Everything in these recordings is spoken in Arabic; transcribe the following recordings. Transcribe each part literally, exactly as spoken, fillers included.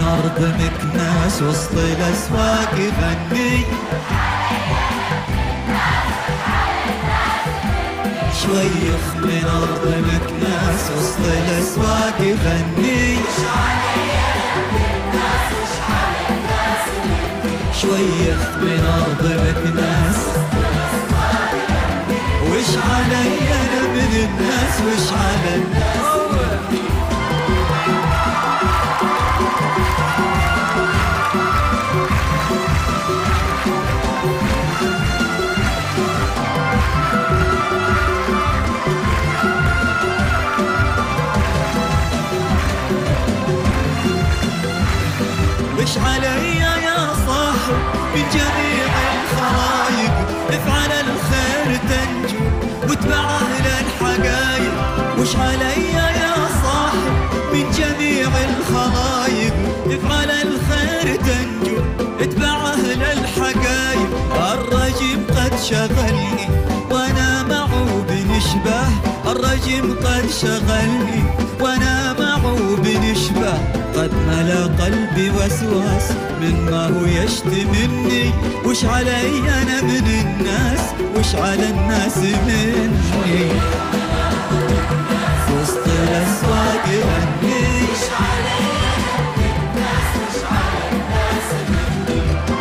أرض مكناس وسط الأسواق يغني. شويخ من أرض مكناس وسط الأسواق يغني. شويخ من أرض مكناس وش علي أنا من الناس وش على الناس. وش علي يا صاحب من جميع الخلايق، افعل الخير تنجو واتبع أهل الحقايق. وش علي يا صاحب من جميع الخلايق، افعل الخير تنجو اتبع أهل الحقايق. الرجم قد شغلني وانا معه بنشبه، الرجم قد شغلني وانا معه بنشبه. قد ملا قلبي وسواس مما هو يشتي مني. وش علي انا من الناس وش على الناس مني. وسط الاسواق يغني. وش علي انا من الناس وش على الناس مني.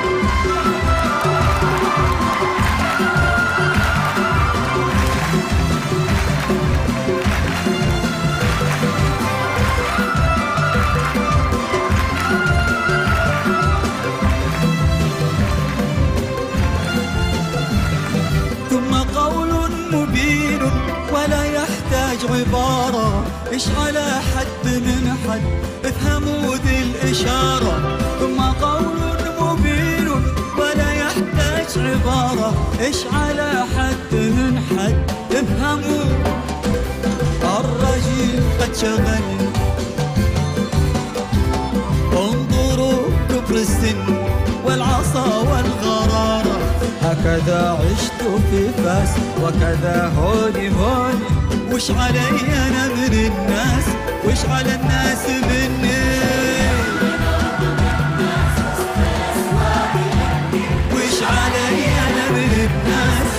ولا يحتاج عبارة، إيش على حد من حد افهموا ذي الإشارة. ثم قول مبين ولا يحتاج عبارة، إيش على حد من حد افهموا. الرجل قد شغل انظروا كبر السن والعصا والغرارة. هكذا عشت في فاس وكذا هوني هوني. وش علي أنا من الناس وش على الناس مني. وش علي أنا من الناس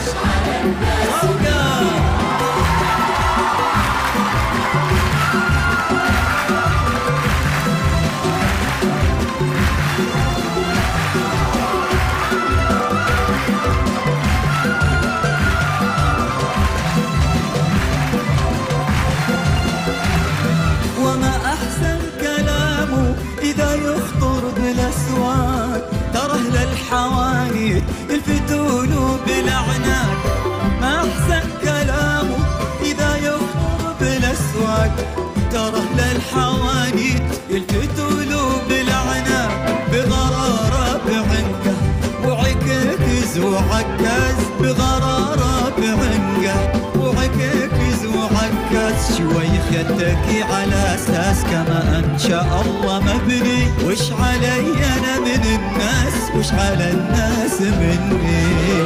الحوانيت يلفتون بالأعناق. ما أحسن كلامه إذا يخطر بالأسواق، ترى للحوانيت يلفتون بالأعناق. بغرارة بعنقه وعكاكز وعكاز، بغرارة بعنقه وعكاكز وعكاز. شويخ يتكي على أساس كما أن شاء الله مبني. وش علي أنا من الناس وش على الناس مني.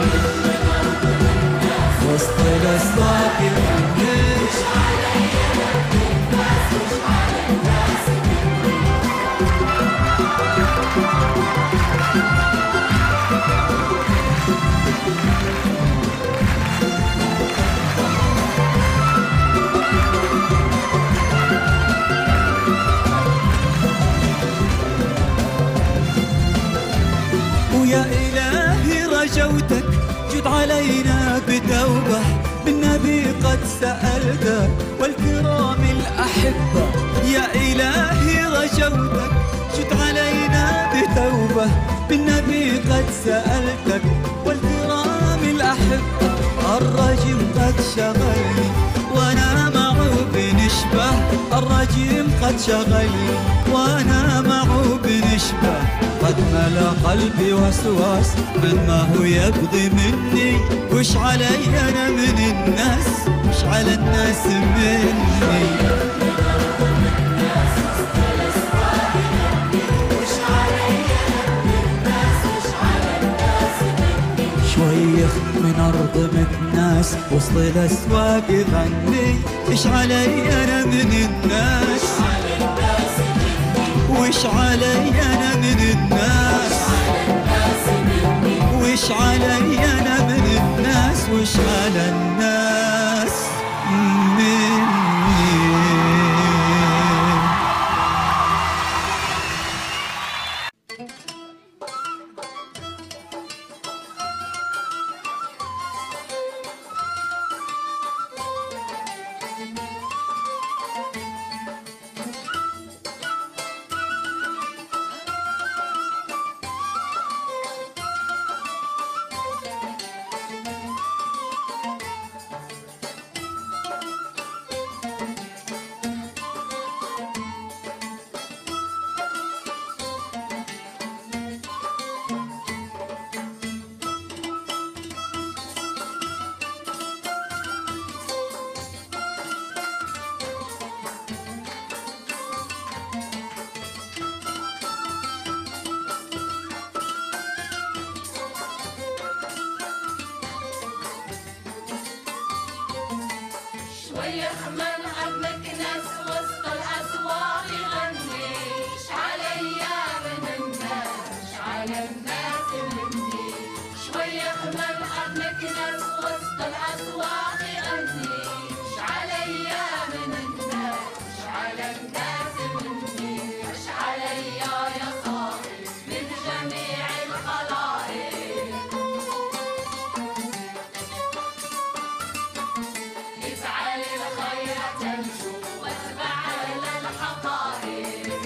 وسط الأسواق يغني. وش علي أنا من الناس وش على الناس مني. ويا إلهي رجوتك جد علينا بتوبة، بالنبي قد سألتك والكرام الأحبة. يا إلهي رجوتك جد علينا بتوبة، بالنبي قد سألتك والكرام الأحبة. الرجم قد شغلني وانا معه بنشبه، الرجم قد شغلني وانا معه بنشبه. قد ملا قلبي وسواس مما هو يبغي مني. وش علي انا من الناس وش على الناس مني. شويخ من أرض مكناس وسط الأسواق يغني. إيش علي أنا من الناس وش علي انا من الناس، وش علي انا من الناس، وش على الناس مني. شويخ من عمك ناس وسط الأسواق يغني، إيش عليا من الناس، إيش على الناس مني. شويخ من عمك ناس وسط الأسواق يغني، إيش عليا من الناس، إيش على الناس مني. إيش عليا يا صاحي من جميع الخلائق، افعل الخير تنجو واتبع على الحقائق.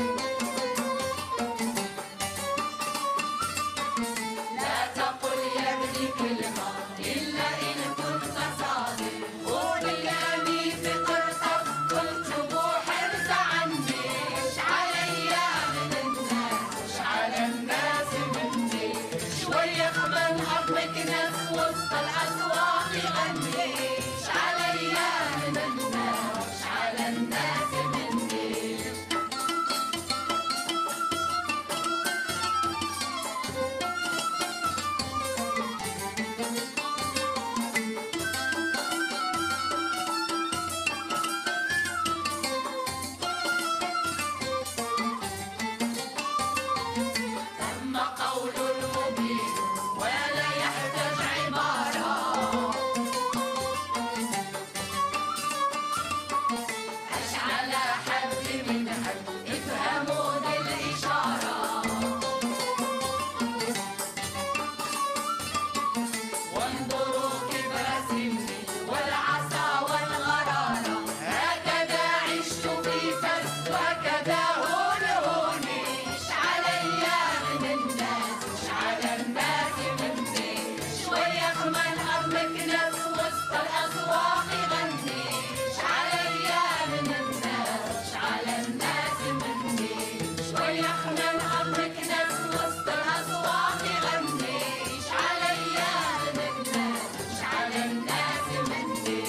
لا تقل يا ابني كلمة إلا إن كنت صادق، خذ كلامي في قرطك واكتبه حرز عني. إيش عليا من الناس، إيش على الناس مني. شويخ من عظمك ناس وسط الأسواق يغني، إيش عليا من الناس، إيش على الناس مني. تم قول المبين ولا يحتاج عبارة، أشعل حد من حد افهموا ذي الإشارة. وانظروا كبر سني والعصا والغرارة، هكذا عشت في فس وهكذا هون هوني. إيش عليا من الناس، إيش على الناس مني. شويخ من أمك ناس وسط الأسواق يغني، إيش عليا من الناس، إيش على الناس مني. شويخ من أمك ناس وسط الأسواق يغني، إيش عليا من الناس، إيش على الناس مني.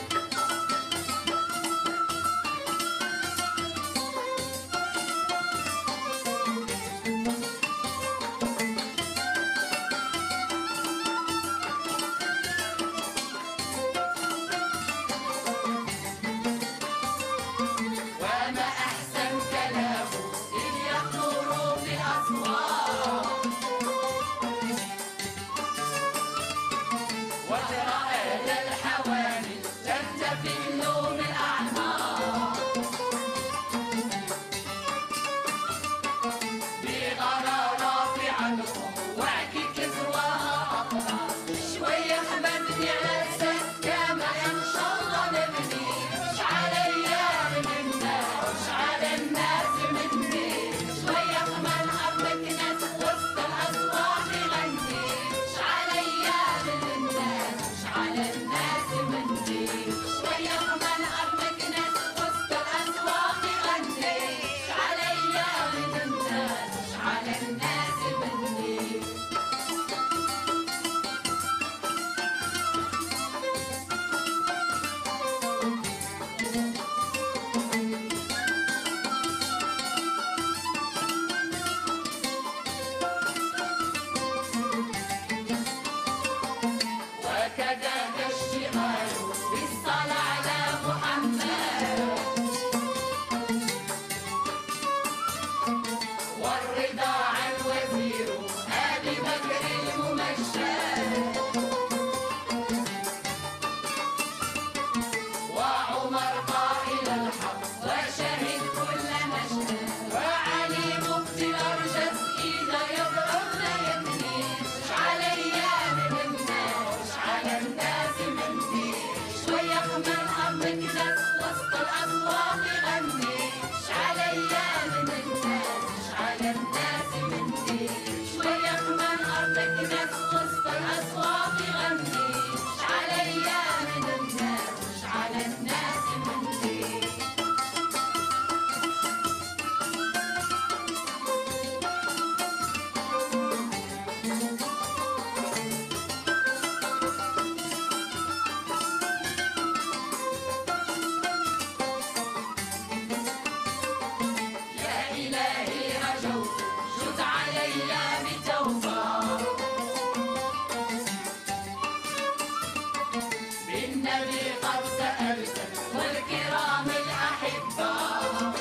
وما أحسن كلامه إذ يخطر في الأسواق، وترى أهل الحواني تنتفل من الأعماق، بغرارات عنهم واعككس وأقطع. شويخ مبني على الأساس كما إن شاء الله نبني. إيش عليا من الناس، إيش على الناس مني. شويخ من أمك ناس وسط الأسواق يغني، إيش عليا من الناس، إيش على الناس مني. شويخ من النبي قد سألت والكرام الأحباء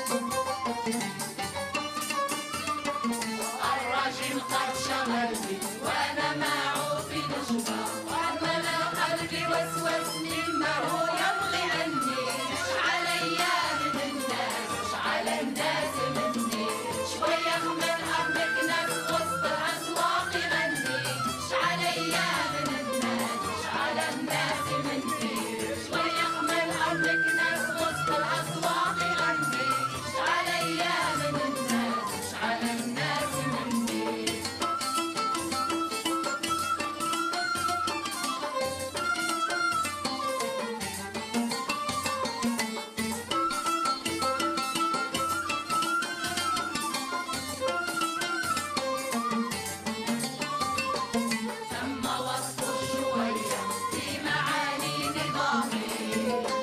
الرجل قد شغلني وأنا معه في نشبة وملأ قلبي وسوسني ما هو يبغي عني مش عليا من الناس مش على الناس مني شوية من أمك ناس وسط الأسواق يغني مش عليا من الناس مش على الناس مني شوية من أمك ناس وسط الأسواق يغني مش عليا من الناس مش على الناس مني ثم وصف شوية في معاني نظامي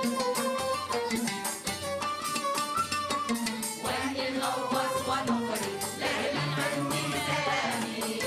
وإن غوص ونقري لهلا عني سلامي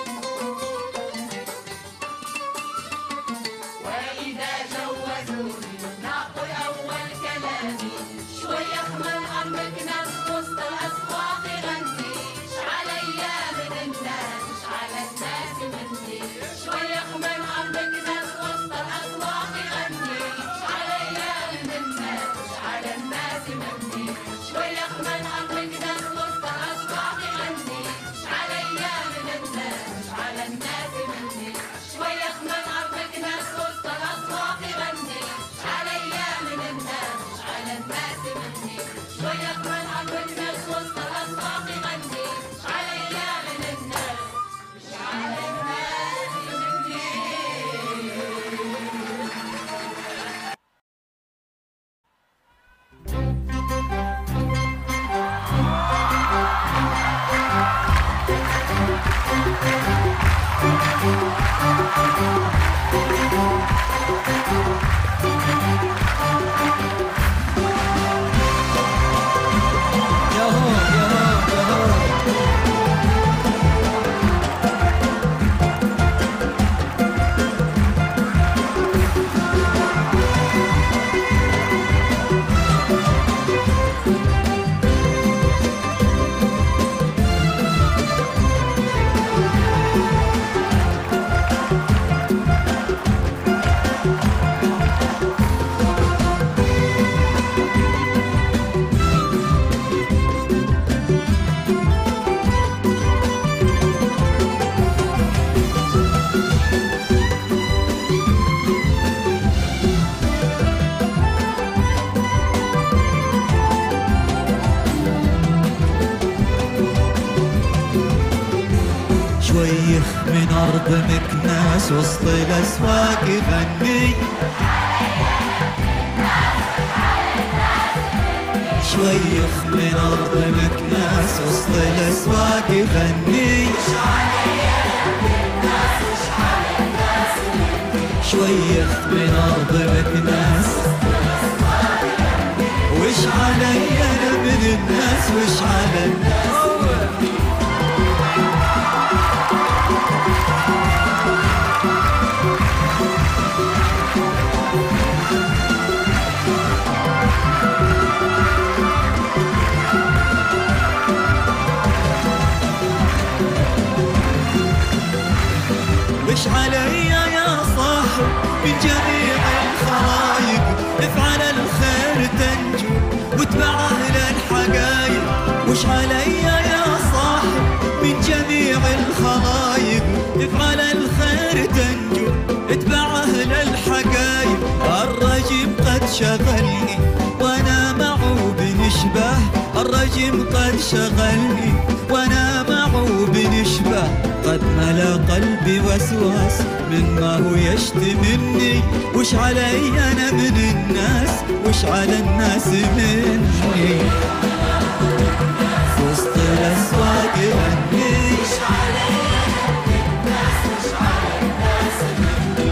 وإذا جوزوني ناقل أول كلامي شوية من أمك ناس وسط الأسواق يغني مش عليا من الناس مش على الناس مني شوية من أمك ناس وسط الأسواق يغني مش عليا من الناس مش على الناس مني شوية من أمك ناس وسط الأسواق يغني مش عليا من الناس مش على الناس مني شوية من أمك ناس وسط الأسواق يغني مش عليا من الناس مش على الناس مني شوية من أمك ناس وسط الأسواق يغني مش عليا من الناس مش على الناس مني ياهو ياهو ياهو شويخ من أرض مكناس وسط الأسواق يغني شويخ من أرض مكناس وسط الأسواق يغني شويخ من أرض مكناس وش علي أنا من الناس وش على الناس وش علي يا صاحب من جميع الخلايق افعل الخير تنجو واتبع أهل الحقايق وش علي يا صاحب من جميع الخلايق افعل الخير تنجو اتبع أهل الحقايق الرجم قد شغلني وانا معه بنشبه الرجم قد شغلني وانا معه بنشبه قد ملا قلبي وسواس مما هو يشتي مني وش علي انا من الناس وش على الناس مني في وسط الاسواق يغني وش علي انا من الناس وش على الناس مني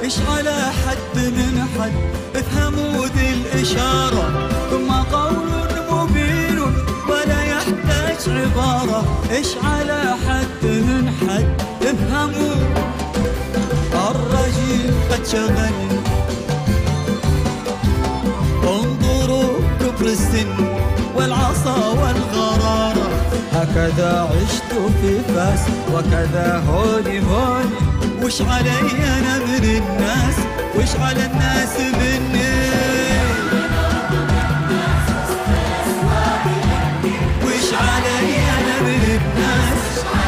إيش على حد من حد افهموا ذي الإشارة، ثم قول مبين ولا يحتاج عبارة. إيش على حد من حد افهموا، الرجيم قد شغل. انظروا كبر السن والعصا والغرارة، هكذا عشت في فاس وكذا هوني هوني. وش علي أنا من الناس وش على الناس مني، وش علي أنا من الناس.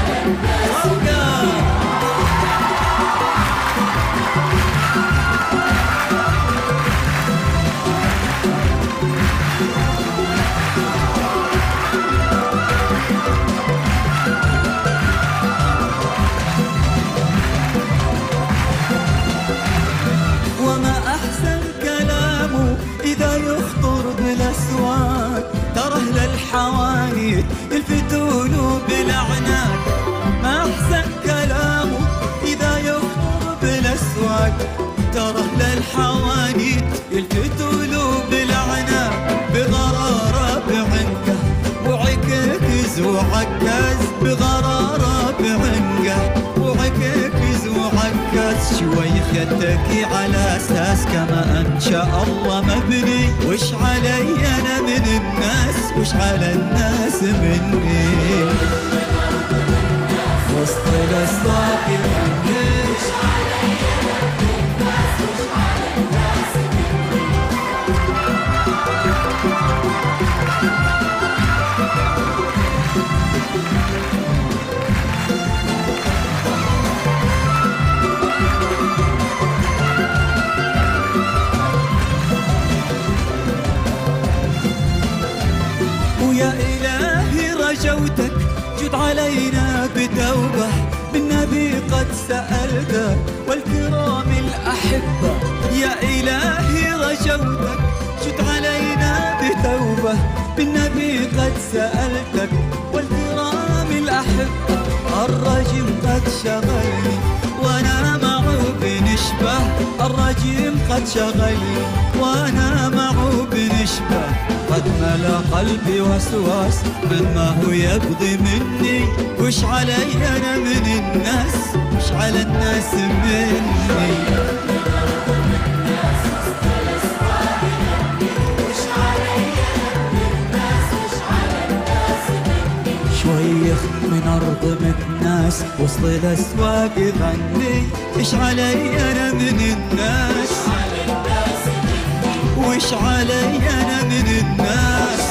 ترى أهل الحوانيت يلفتون بالأعناق، ما أحسن كلامه إذا يخطر بالأسواق. ترى أهل الحوانيت يلفتون بالأعناق، بغرارة بعنقه وعكاكز وعكاز، بغرارة بعنقه وعكاكز وعكاز. شويخ يتكي على أساس كما أن شاء الله مبني. وش علي أنا من الناس وش على الناس مني، وسط الأسواق مني. وش علي أنا من الناس وش على الناس مني. ويا إلهي رجوتك جد علينا بتوبة، بالنبي قد سألتك والكرام الأحبة. يا إلهي رجوتك جد علينا بتوبة، بالنبي قد سألتك والكرام الأحبة. الرجم قد شغلني وأنا معه بنشبه، الرجيم قد شغلني وأنا معه بنشبه. قد ملا قلبي وسواس مما هو يبغي مني. وش علي أنا من الناس وش على الناس مني. شويخ من أرض من الناس وسط الأسواق يغني. إيش علي أنا من الناس وش علي أنا من الناس،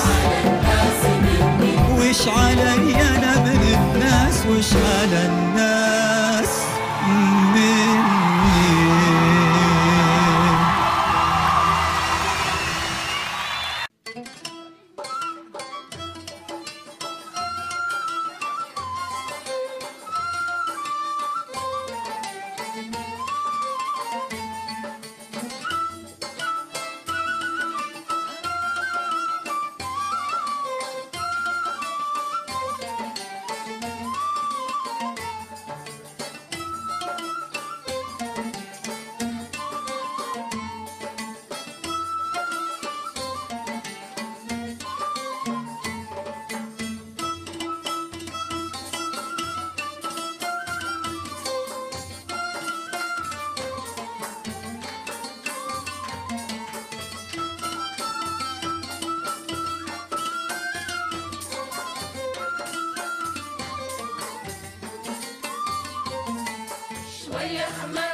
وش علي أنا من الناس وش على الناس مني. شوية خمام